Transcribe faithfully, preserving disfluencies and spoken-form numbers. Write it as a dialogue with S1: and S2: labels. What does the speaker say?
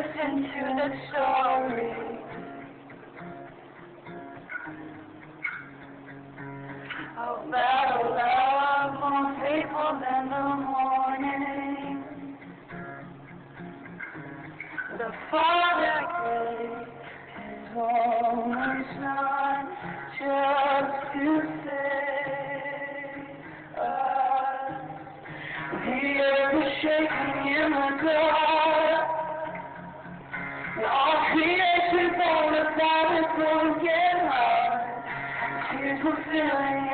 S1: listen to the story about a love more faithful than the morning. The Father gave His only Son just to save us. The earth was shaking in the dark. All creation falling apart and broken heart. Tears were filling